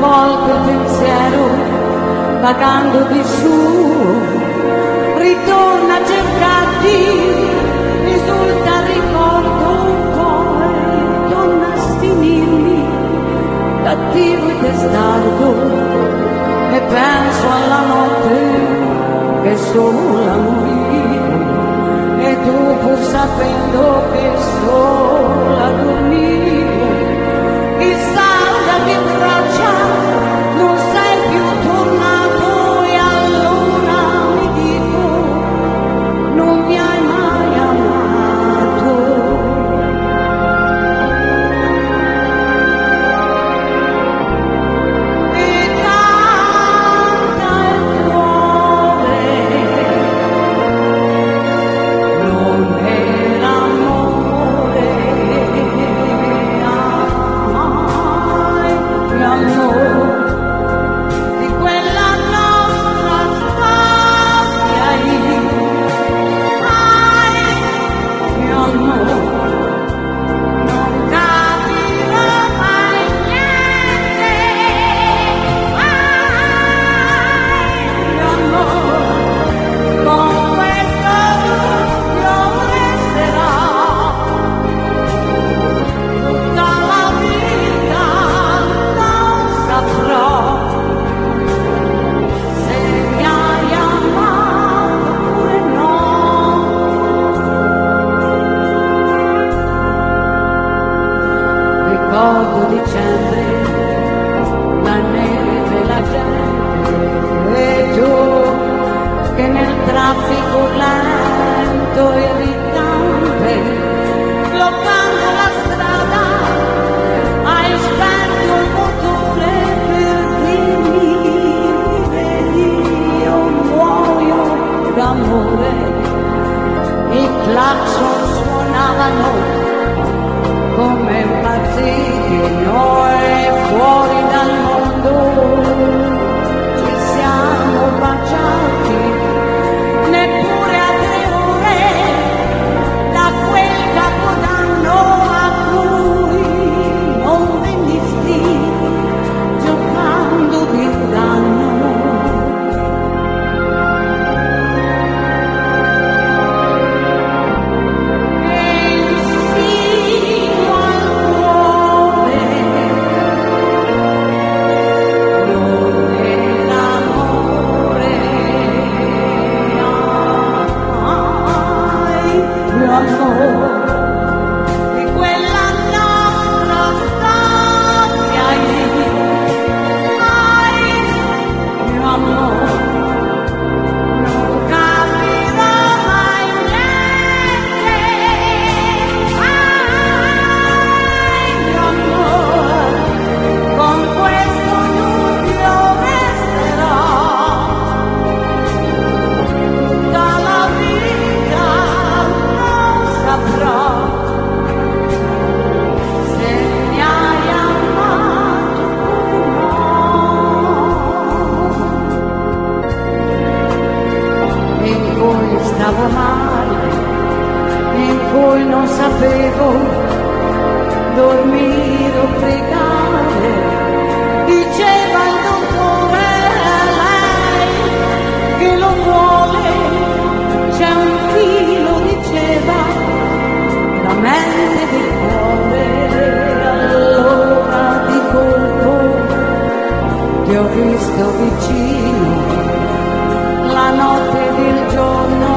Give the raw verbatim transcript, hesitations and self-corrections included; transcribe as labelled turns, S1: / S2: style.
S1: volte il pensiero, vagando di su, ritorna a cercarti, risulta ricordo, poi torna a sfinirmi, cattivo e testardo, e penso alla notte che sola morivo, e tu pur sapendo che sola dormivo, chissà da che braccia non sei più tornato, e allora mi dico non mi hai mai amato. E canta il cuore, non era amore, ai, mio amore, di quella nostra storia, ai, mio amore, non capirò mai niente, ai, mio amore, con questo dubbio resterà tutta la vita, non saprò se mi hai amato oppure no. Ricordo dicembre, la neve, la gente, e tu che nel traffico lento e irritante, bloccando la strada, hai spento il motore per dirmi mi vedi, io muoio d'amore. I clacson suonavano come impazziti, noi fuori dal mondo ci siamo baciati, neppure a tre ore da quel capodanno a cui non venisti, giocando d'inganno. E insino al cuore non era amore, ai, mio amore, di quella nostra storia, ai, mio amore, non capirò mai niente, ai, mio amore, con questo dubbio resterò tutta la vita, non saprò se mi hai amato o no. In cui stavo male, in cui non sapevo dormire o pregare, diceva il dottore a lei che lo vuole, c'è un filo, diceva, la mente del cuore, allora di colpo ti ho visto vicino, la notte ed il giorno